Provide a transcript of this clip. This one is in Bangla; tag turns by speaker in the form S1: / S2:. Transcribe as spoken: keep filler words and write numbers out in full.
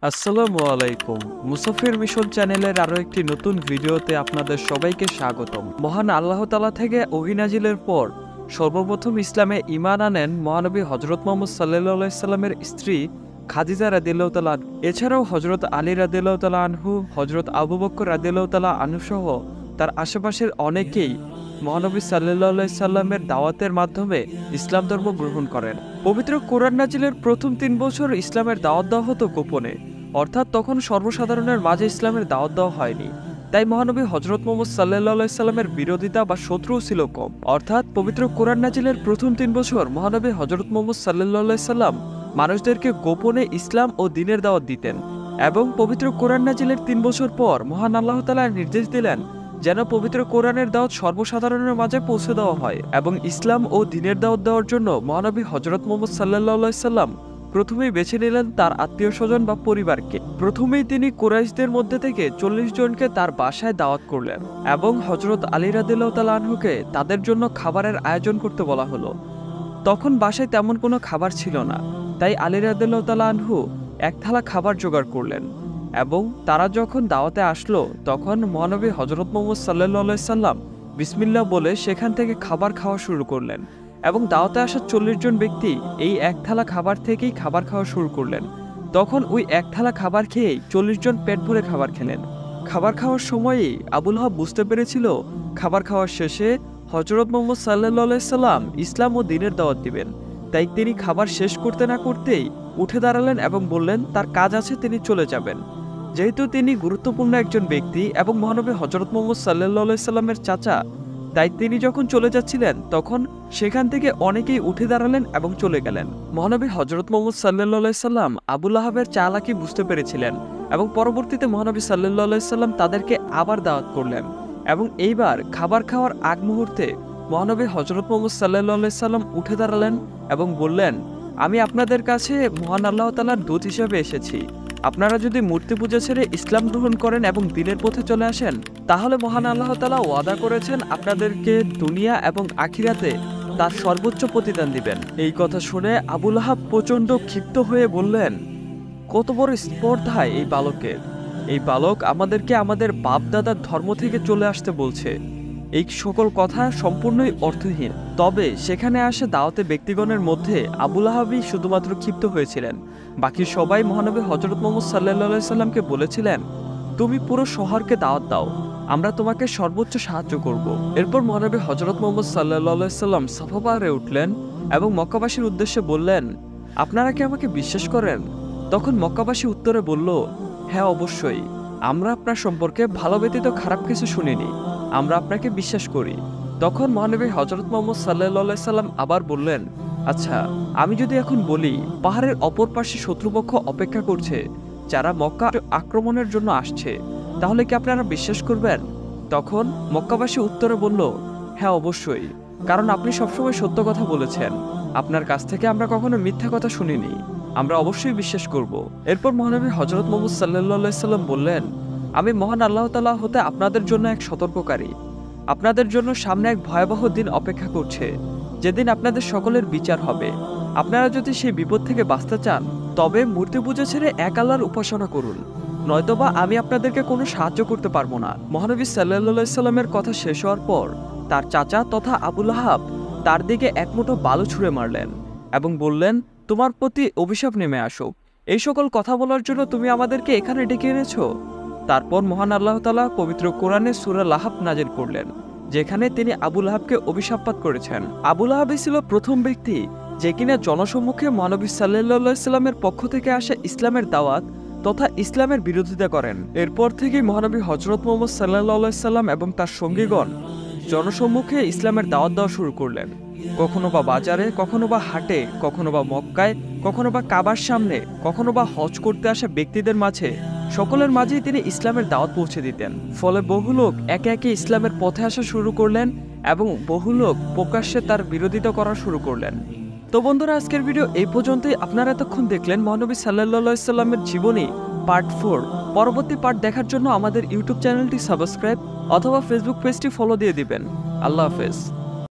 S1: আসসালামু আলাইকুম। মুসাফির মিশন চ্যানেলের আরো একটি নতুন ভিডিওতে আপনাদের সবাইকে স্বাগতম। মহান আল্লাহ তাআলা থেকে ওহী নাজিলের পর সর্বপ্রথম ইসলামে ঈমান আনেন মহানবী হযরত মুহাম্মদ সাল্লাল্লাহু আলাইহি সাল্লামের স্ত্রী খাদিজা রাদিয়াল্লাহু তাআলা। এছাড়াও হযরত আলী রাদিয়াল্লাহু তাআলা আনহু, হযরত আবু বকর রাদিয়াল্লাহু তাআলা আনহু সহ তার আশেপাশের অনেকেই মহানবী সাল্লাল্লাহু আলাইহি সাল্লামের দাওয়াতের মাধ্যমে ইসলাম ধর্ম গ্রহণ করেন। পবিত্র কোরআন নাজিলের প্রথম তিন বছর ইসলামের দাওয়াত দেওয়া হতো গোপনে, অর্থাৎ তখন সর্বসাধারণের মাঝে ইসলামের দাওয়াত দেওয়া হয়নি। তাই মহানবী হযরত মুহাম্মদ সাল্লাল্লাহু আলাইহি সাল্লামের বিরোধিতা বা শত্রু ছিল কম। অর্থাৎ পবিত্র কোরআন নাজিলের প্রথম তিন বছর মহানবী হযরত মুহাম্মদ সাল্লাল্লাহু আলাইহি সাল্লাম মানুষদেরকে গোপনে ইসলাম ও দ্বীনের দাওয়াত দিতেন এবং পবিত্র কোরআন নাজিলের তিন বছর পর মহান আল্লাহ তাআলা নির্দেশ দিলেন যেন পবিত্র কোরআনের দাওয়াত সর্বসাধারণের মাঝে পৌঁছে দেওয়া হয়। এবং ইসলাম ও দ্বীনের দাওয়াত দেওয়ার জন্য মহানবী হযরত মুহাম্মদ সাল্লাল্লাহু আলাইহি সাল্লাম প্রথমেই বেছে নিলেন তার আত্মীয় স্বজন বা পরিবারকে। প্রথমেই তিনি কুরাইশদের মধ্যে থেকে চল্লিশ জনকে তার বাসায় দাওয়াত করলেন এবং হযরত আলী রাদিয়াল্লাহু তাআলা আনহুকে তাদের জন্য খাবারের আয়োজন করতে বলা হলো। তখন বাসায় তেমন কোনো খাবার ছিল না, তাই আলী রাদিয়াল্লাহু তাআলা আনহু এক থালা খাবার জোগাড় করলেন এবং তারা যখন দাওয়াতে আসলো তখন মহানবী হযরত মুহাম্মদ সাল্লাল্লাহু আলাইহি সাল্লাম বিসমিল্লাহ বলে সেখান থেকে খাবার খাওয়া শুরু করলেন এবং দাওয়াতে আসা চল্লিশ জন ব্যক্তি এই এক থালা খাবার থেকেই খাবার খাওয়া শুরু করলেন। তখন ওই এক থালা খাবার খেয়েই চল্লিশ জন পেট ভরে খাবার খেলেন। খাবার খাওয়ার সময়ই আবু লাহাব বুঝতে পেরেছিল খাবার খাওয়ার শেষে হযরত মুহাম্মদ সাল্লাল্লাহু আলাইহি সাল্লাম ইসলাম ও দ্বীনের দাওয়াত দিবেন। তাই তিনি খাবার শেষ করতে না করতেই উঠে দাঁড়ালেন এবং বললেন তার কাজ আছে, তিনি চলে যাবেন। যেহেতু তিনি গুরুত্বপূর্ণ একজন ব্যক্তি এবং মহানবী হযরত মুহাম্মদ সাল্লাল্লাহু আলাইহি সাল্লামের চাচা, তাই তিনি যখন চলে যাচ্ছিলেন তখন সেখান থেকে অনেকেই উঠে দাঁড়ালেন এবং চলে গেলেন। মহানবী হযরত মুহাম্মদ সাল্লাল্লাহু আলাইহি সাল্লাম আবু লাহাবের চালাকি বুঝতে পেরেছিলেন এবং পরবর্তীতে মহানবী সাল্লাল্লাহু আলাইহি সাল্লাম তাদেরকে আবার দাওয়াত করলেন এবং এইবার খাবার খাওয়ার আগ মুহূর্তে মহানবী হযরত মুহাম্মদ সাল্লাল্লাহু আলাইহি সাল্লাম উঠে দাঁড়ালেন এবং বললেন, আমি আপনাদের কাছে মহান আল্লাহ তাআলার দূত হিসেবে এসেছি। আপনারা যদি মূর্তি পূজা ছেড়ে ইসলাম গ্রহণ করেন এবং দ্বীনের পথে চলে আসেন তাহলে মহান আল্লাহ তাআলা ওয়াদা করেছেন আপনাদেরকে দুনিয়া এবং আখিরাতে তার সর্বোচ্চ প্রতিদান দিবেন। এই কথা শুনে আবু লাহাব প্রচণ্ড ক্ষিপ্ত হয়ে বললেন, কত বড় স্পর্ধায় এই বালকের! এই বালক আমাদেরকে আমাদের বাপ দাদার ধর্ম থেকে চলে আসতে বলছে। এই সকল কথা সম্পূর্ণই অর্থহীন। তবে সেখানে আসে দাওয়াতে ব্যক্তিগণের মধ্যে আবু লাহাবই শুধুমাত্র ক্ষিপ্ত হয়েছিলেন। বাকি সবাই মহানবী হযরত মুহাম্মদ সাল্লাল্লাহু আলাইহি সাল্লামকে বলেছিলেন, তুমি পুরো শহরকে দাওয়াত দাও, আমরা তোমাকে সর্বোচ্চ সাহায্য করব। এরপর মহানবী হযরত মুহাম্মদ সাল্লাল্লাহু আলাইহি সাল্লাম সাফা পাহাড়ে উঠলেন এবং মক্কাবাসীর উদ্দেশ্যে বললেন, আপনারা কি আমাকে বিশ্বাস করেন? তখন মক্কাবাসী উত্তরে বলল, হ্যাঁ অবশ্যই, আমরা আপনার সম্পর্কে ভালো ব্যতীত খারাপ কিছু শুনিনি, আমরা আপনাকে বিশ্বাস করি। তখন মহানবী হযরত মুহাম্মদ সাল্লাল্লাহু আলাইহি সাল্লাম আবার বললেন, আচ্ছা আমি যদি এখন বলি পাহাড়ের অপর পাশে শত্রুপক্ষ অপেক্ষা করছে যারা মক্কা আক্রমণের জন্য আসছে, তাহলে কি আপনারা বিশ্বাস করবেন? তখন মক্কাবাসী উত্তরে বলল, হ্যাঁ অবশ্যই, কারণ আপনি সবসময় সত্য কথা বলেছেন, আপনার কাছ থেকে আমরা কখনো মিথ্যা কথা শুনিনি, আমরা অবশ্যই বিশ্বাস করব। এরপর মহানবী হযরত মুহাম্মদ সাল্লাল্লাহু আলাইহি সাল্লাম বললেন, আমি মহান আল্লাহ তাআলা হতে আপনাদের জন্য এক সতর্ককারী। আপনাদের জন্য সামনে এক ভয়াবহ দিন অপেক্ষা করছে, যেদিন আপনাদের সকলের বিচার হবে। আপনারা যদি সেই বিপদ থেকে বাঁচতে চান তবে মূর্তি পূজা ছেড়ে এক আল্লাহর উপাসনা করুন, নয়তোবা আমি আপনাদেরকে কোনো সাহায্য করতে পারবো না। মহানবী সাল্লাল্লাহু আলাইহি সাল্লামের কথা শেষ হওয়ার পর তার চাচা তথা আবু লাহাব তার দিকে এক মুঠো বালু ছুঁড়ে মারলেন এবং বললেন, তোমার প্রতি অভিশাপ নেমে আসুক, এই সকল কথা বলার জন্য তুমি আমাদেরকে এখানে ডেকে এনেছো। তারপর মহান আল্লাহ তাআলা পবিত্র কোরআনে সূরা লাহাব নাজিল করলেন, যেখানে তিনি আবু লাহাবকে অভিশাপপাত করেছেন। আবু লাহাবই ছিল প্রথম ব্যক্তি যে কিনা জনসম্মুখে মহানবী সাল্লাল্লাহু আলাইহি সাল্লামের পক্ষ থেকে আসা ইসলামের দাওয়াত তথা ইসলামের বিরোধিতা করেন। এরপর থেকেই মহানবী হযরত মুহাম্মদ সাল্লাল্লাহু আলাইহি সাল্লাম এবং তার সঙ্গীগণ জনসম্মুখে ইসলামের দাওয়াত দেওয়া শুরু করলেন। কখনো বা বাজারে, কখনো বা হাটে, কখনো বা মক্কায়, কখনো বা কাবার সামনে, কখনো বা হজ করতে আসা ব্যক্তিদের মাঝে, সকলের মাঝেই তিনি ইসলামের দাওয়াত পৌঁছে দিতেন। ফলে বহু লোক একে একে ইসলামের পথে আসা শুরু করলেন এবং বহু লোক প্রকাশ্যে তার বিরোধিতা করা শুরু করলেন। তো বন্ধুরা, আজকের ভিডিও এই পর্যন্তই। আপনারা এতক্ষণ দেখলেন মহানবী সাল্লাল্লাহু আলাইহি সাল্লামের জীবনী পার্ট ফোর। পরবর্তী পার্ট দেখার জন্য আমাদের ইউটিউব চ্যানেলটি সাবস্ক্রাইব অথবা ফেসবুক পেজটি ফলো দিয়ে দিবেন। আল্লাহ হাফেজ।